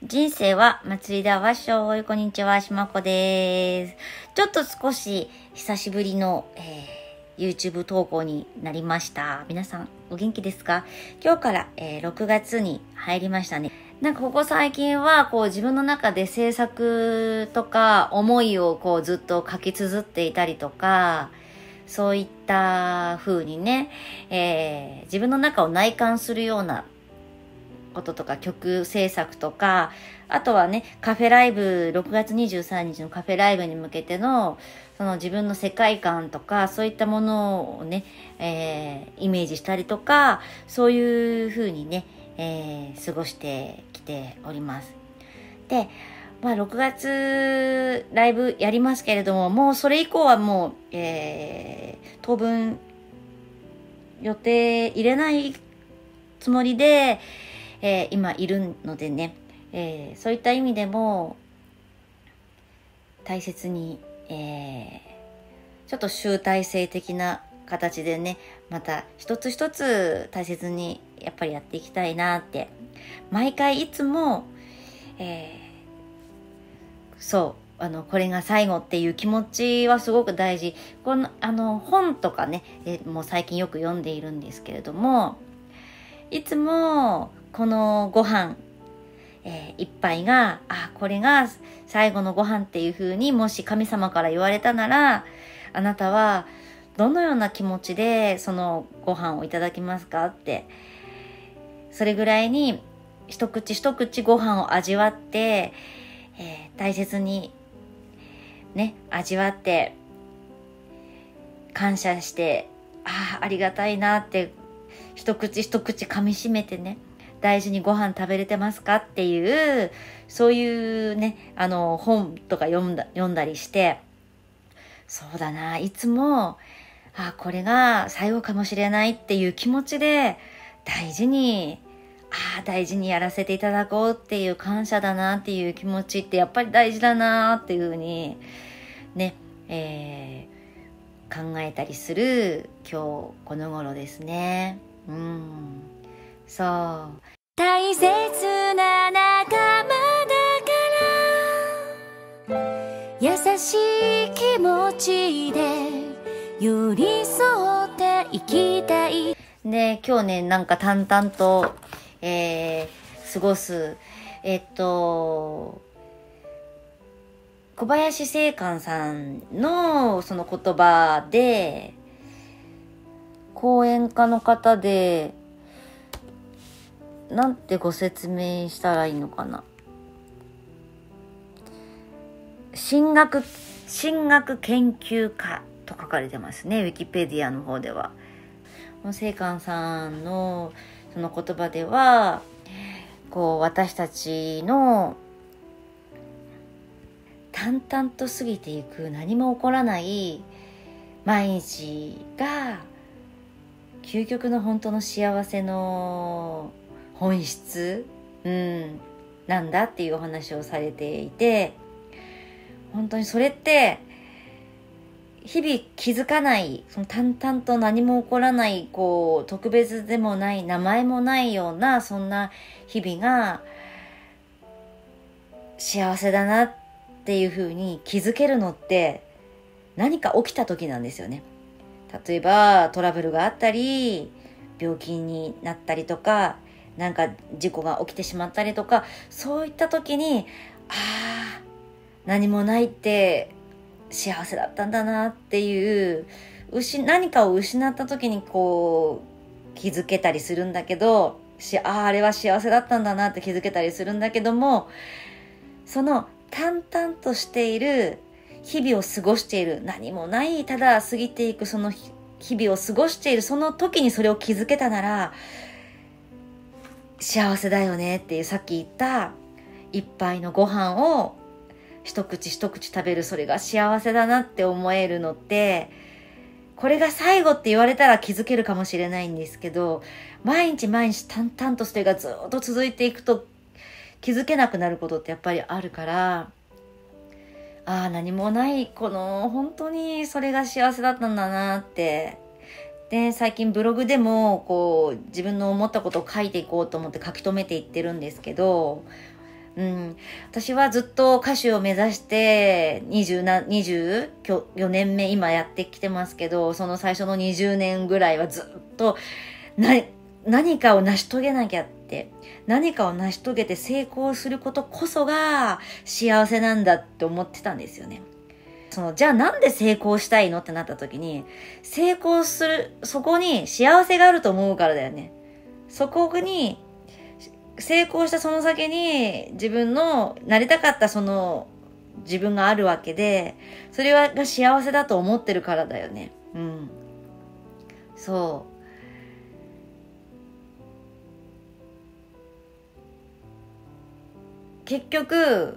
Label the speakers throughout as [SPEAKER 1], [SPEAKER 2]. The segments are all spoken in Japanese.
[SPEAKER 1] 人生は祭りだわっしょい。こんにちは、しまこです。ちょっと少し久しぶりの、YouTube 投稿になりました。皆さんお元気ですか？今日から、6月に入りましたね。なんかここ最近はこう自分の中で制作とか思いをこうずっと書き綴っていたりとか、そういった風にね、自分の中を内観するようなこととか曲制作とか、あとはね、カフェライブ、6月23日のカフェライブに向けての、その自分の世界観とか、そういったものをね、イメージしたりとか、そういう風にね、過ごしてきております。で、6月ライブやりますけれども、もうそれ以降はもう、当分予定入れないつもりで、今いるのでね、そういった意味でも大切に、ちょっと集大成的な形でね、また一つ一つ大切にやっぱりやっていきたいなって、毎回いつも、これが最後っていう気持ちはすごく大事。この本とかね、もう最近よく読んでいるんですけれども、いつもこのご飯、一杯が、これが最後のご飯っていう風にもし神様から言われたなら、あなたはどのような気持ちでそのご飯をいただきますかって、それぐらいに一口一口ご飯を味わって、大切にね、味わって感謝して、ありがたいなって一口一口噛み締めてね、大事にご飯食べれてますかっていう、そういうね、本とか読んだりして、そうだな、いつも、これが最後かもしれないっていう気持ちで、大事にやらせていただこうっていう感謝だなっていう気持ちってやっぱり大事だなっていうふうに、ね、考えたりする今日この頃ですね。そう。大切な仲間だから優しい気持ちで寄り添って生きたい。で、今日ね、なんか淡々と、過ごす、小林正観さんのその言葉で、講演家の方で、なんてご説明したらいいのかな。神学研究家と書かれてますね、ウィキペディアの方では。正観さんのその言葉では、こう私たちの淡々と過ぎていく何も起こらない毎日が究極の本当の幸せの本質、なんだっていうお話をされていて、本当にそれって日々気づかない、その淡々と何も起こらない、こう特別でもない、名前もないようなそんな日々が幸せだなっていう風に気づけるのって何か起きた時なんですよね。例えばトラブルがあったり、病気になったりとか、なんか事故が起きてしまったりとか、そういった時に何もないって幸せだったんだなっていう、何かを失った時にこう気づけたりするんだけど、あれは幸せだったんだなって気づけたりするんだけども、その淡々としている日々を過ごしている、何もないただ過ぎていくその日々を過ごしているその時にそれを気づけたなら幸せだよねっていう、さっき言った一杯のご飯を一口一口食べる、それが幸せだなって思えるのって、これが最後って言われたら気づけるかもしれないんですけど、毎日毎日淡々とそれがずっと続いていくと気づけなくなることってやっぱりあるから、何もないこの本当にそれが幸せだったんだなって。で、最近ブログでもこう自分の思ったことを書いていこうと思って書き留めていってるんですけど、 私はずっと歌手を目指して24年目今やってきてますけど、その最初の20年ぐらいはずっと何かを成し遂げなきゃって、何かを成し遂げて成功することこそが幸せなんだって思ってたんですよね。じゃあなんで成功したいのってなった時に、成功する、そこに幸せがあると思うからだよね。そこに、成功したその先に自分のなりたかったその自分があるわけで、それが幸せだと思ってるからだよね。そう。結局、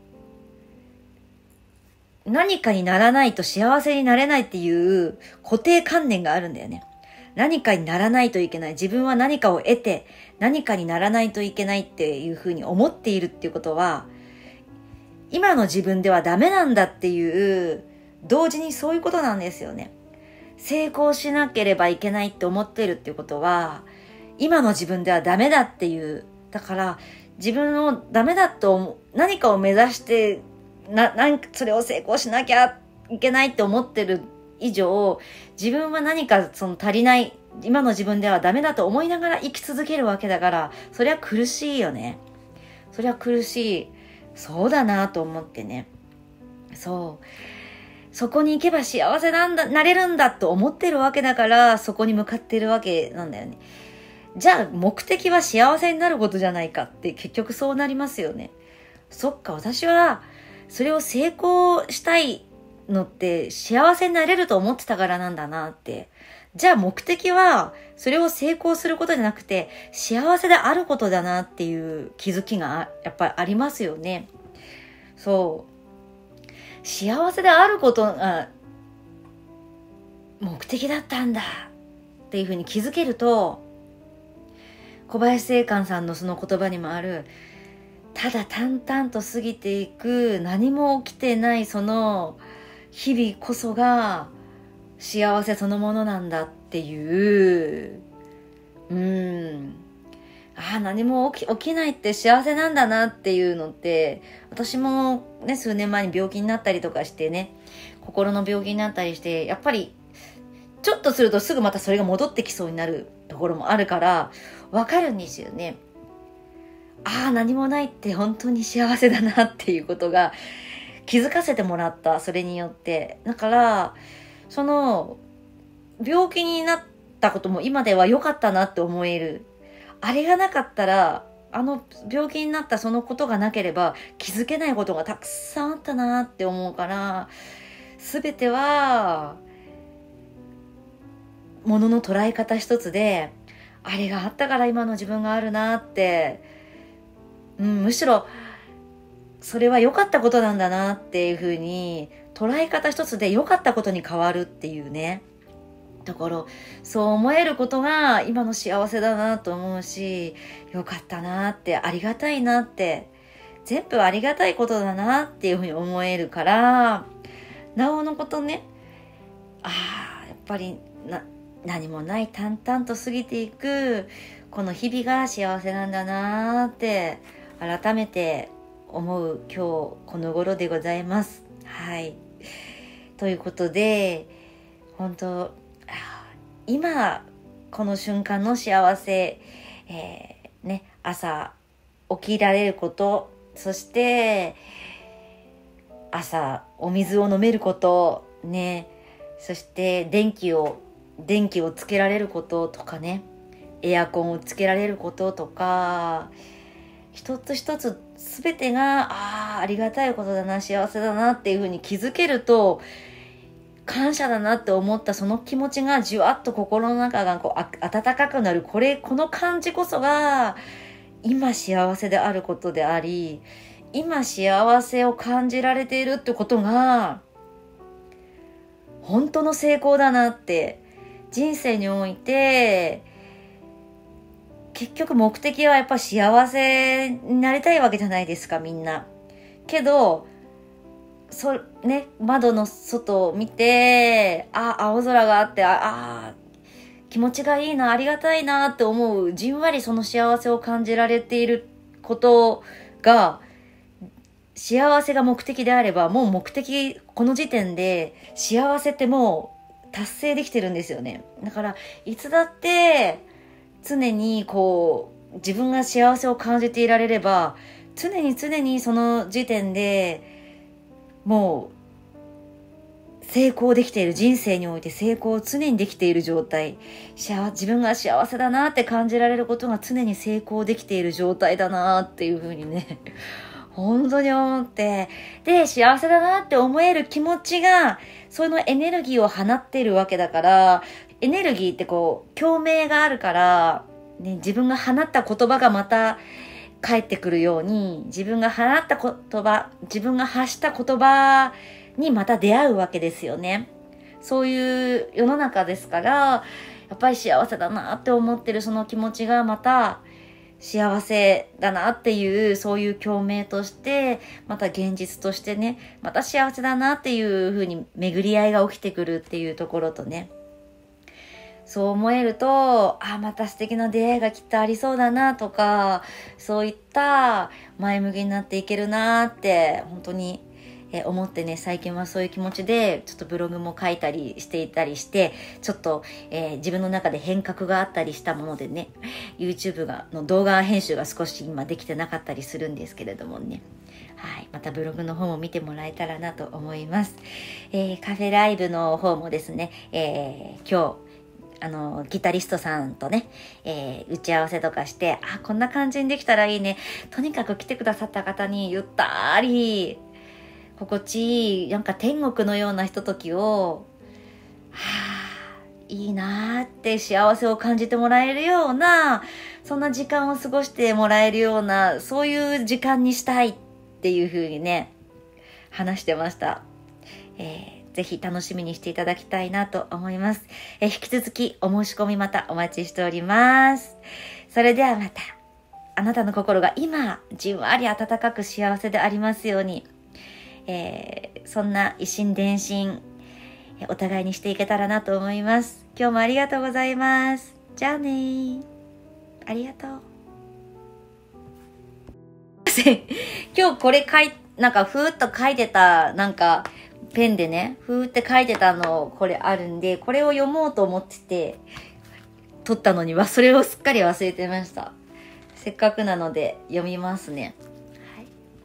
[SPEAKER 1] 何かにならないと幸せになれないっていう固定観念があるんだよね。何かにならないといけない。自分は何かを得て何かにならないといけないっていうふうに思っているっていうことは、今の自分ではダメなんだっていう、同時にそういうことなんですよね。成功しなければいけないって思っているっていうことは、今の自分ではダメだっていう。だから自分をダメだと何かを目指してそれを成功しなきゃいけないって思ってる以上、自分は何か足りない、今の自分ではダメだと思いながら生き続けるわけだから、そりゃ苦しいよね。そりゃ苦しい。そうだなと思ってね。そこに行けば幸せなれるんだと思ってるわけだから、そこに向かってるわけなんだよね。じゃあ目的は幸せになることじゃないかって、結局そうなりますよね。そっか、私はそれを成功したいのって幸せになれると思ってたからなんだなって。じゃあ目的はそれを成功することじゃなくて幸せであることだなっていう気づきがやっぱりありますよね。そう。幸せであることが目的だったんだっていうふうに気づけると、小林正観さんのその言葉にもある、ただ淡々と過ぎていく何も起きてないその日々こそが幸せそのものなんだっていう、何も起きないって幸せなんだなっていうのって、私もね、数年前に病気になったりとかしてね、心の病気になったりして、やっぱりちょっとするとすぐまたそれが戻ってきそうになるところもあるからわかるんですよね。何もないって本当に幸せだなっていうことが気づかせてもらった。それによって。だから、その、病気になったことも今では良かったなって思える。あれがなかったら、病気になったそのことがなければ気づけないことがたくさんあったなって思うから、すべては、ものの捉え方一つで、あれがあったから今の自分があるなって、むしろそれは良かったことなんだなっていう風に捉え方一つで良かったことに変わるっていうね、ところ、そう思えることが今の幸せだなと思うし、良かったなって、ありがたいなって、全部ありがたいことだなっていう風に思えるから、なおのことね、やっぱり何もない淡々と過ぎていくこの日々が幸せなんだなって改めて思う今日この頃でございます。はい。ということで、本当今この瞬間の幸せ、朝起きられること、そして朝お水を飲めることね、そして電気をつけられることとかね、エアコンをつけられることとか、一つ一つ全てがありがたいことだな、幸せだなっていう風に気づけると、感謝だなって思ったその気持ちがじわっと心の中が温かくなる、この感じこそが今幸せであることであり、今幸せを感じられているってことが本当の成功だなって。人生において結局目的はやっぱ幸せになりたいわけじゃないですか、みんな。けど窓の外を見て青空があって気持ちがいいな、ありがたいなって思う、じんわりその幸せを感じられていることが幸せが目的であれば、もう目的、この時点で幸せってもう達成できてるんですよね。だからいつだって常にこう自分が幸せを感じていられれば、常にその時点でもう成功できている、人生において成功を常にできている状態、自分が幸せだなって感じられることが常に成功できている状態だなっていうふうにね本当に思って、で幸せだなって思える気持ちがそのエネルギーを放っているわけだから、エネルギーってこう共鳴があるから、ね、自分が放った言葉がまた返ってくるように、自分が放った言葉、自分が発した言葉にまた出会うわけですよね。そういう世の中ですから、やっぱり幸せだなって思ってるその気持ちがまた幸せだなっていう、そういう共鳴として、また現実としてね、また幸せだなっていう風に巡り合いが起きてくるっていうところとね、そう思えると、また素敵な出会いがきっとありそうだなとか、そういった前向きになっていけるなって本当に思ってね、最近はそういう気持ちでちょっとブログも書いたりしていたりして、ちょっと、自分の中で変革があったりしたものでね、 YouTube の動画編集が少し今できてなかったりするんですけれどもね、はい、またブログの方も見てもらえたらなと思います。カフェライブの方もですね、今日ギタリストさんとね、打ち合わせとかして、こんな感じにできたらいいね。とにかく来てくださった方にゆったり心地いい、なんか天国のようなひとときを、いいなーって幸せを感じてもらえるような、そんな時間を過ごしてもらえるような、そういう時間にしたいっていう風にね、話してました。ぜひ楽しみにしていただきたいなと思います。引き続きお申し込みまたお待ちしております。それではまた、あなたの心が今じんわり温かく幸せでありますように、そんな一心伝心、お互いにしていけたらなと思います。今日もありがとうございます。じゃあね、ありがとう。今日これなんかふーっと書いてた、なんかペンでね、ふーって書いてたのこれあるんで、これを読もうと思ってて撮ったのにそれをすっかり忘れてました。せっかくなので読みますね。はい、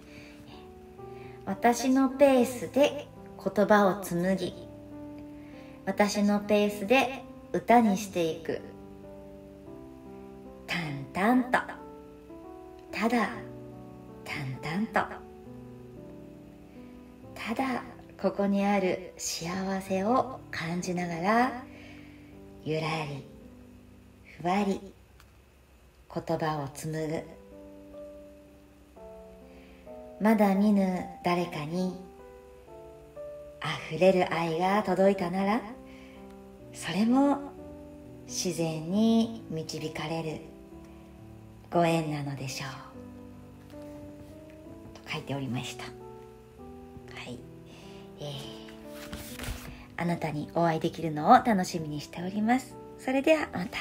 [SPEAKER 1] 私のペースで言葉を紡ぎ、私のペースで歌にしていく。淡々と、ただ淡々と、ただここにある幸せを感じながら、ゆらりふわり言葉を紡ぐ。まだ見ぬ誰かに溢れる愛が届いたなら、それも自然に導かれるご縁なのでしょうと書いておりました。はい、あなたにお会いできるのを楽しみにしております。それではまた。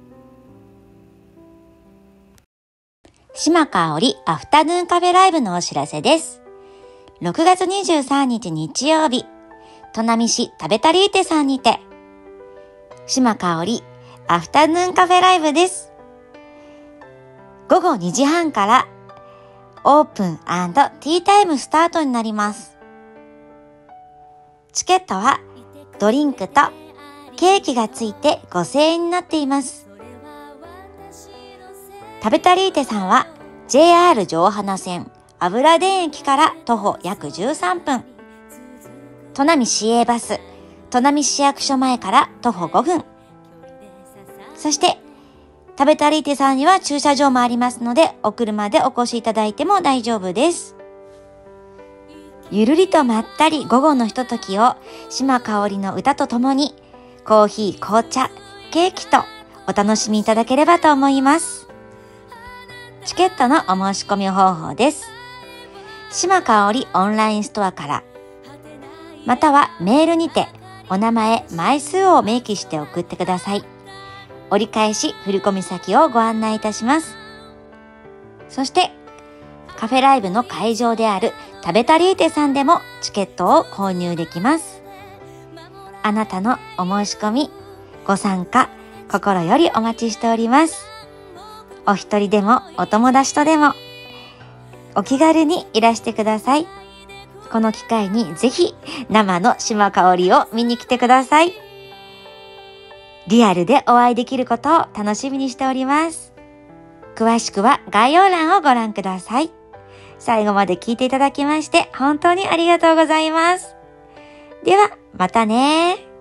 [SPEAKER 2] 島香織アフタヌーンカフェライブのお知らせです。6月23日日曜日、砺波市食べたりーてさんにて、島香織アフタヌーンカフェライブです。午後2時半からオープン&ティータイムスタートになります。チケットはドリンクとケーキがついて5000円になっています。食べたりーてさんは JR 城花線油田駅から徒歩約13分。砺波市営バス砺波市役所前から徒歩5分。そして食べたりーてさんには駐車場もありますので、お車でお越しいただいても大丈夫です。ゆるりとまったり午後のひとときを島香織の歌とともにコーヒー、紅茶、ケーキとお楽しみいただければと思います。チケットのお申し込み方法です。島香織オンラインストアから、またはメールにてお名前、枚数を明記して送ってください。折り返し振込先をご案内いたします。そしてカフェライブの会場である食べたりーてさんでもチケットを購入できます。あなたのお申し込み、ご参加、心よりお待ちしております。お一人でもお友達とでもお気軽にいらしてください。この機会にぜひ生の島香織を見に来てください。リアルでお会いできることを楽しみにしております。詳しくは概要欄をご覧ください。最後まで聞いていただきまして本当にありがとうございます。ではまたね。